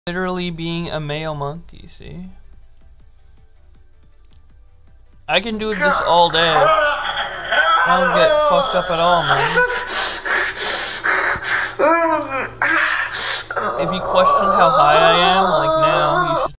Literally being a male monkey, see? I can do this all day. I don't get fucked up at all, man. If you question how high I am, like now, you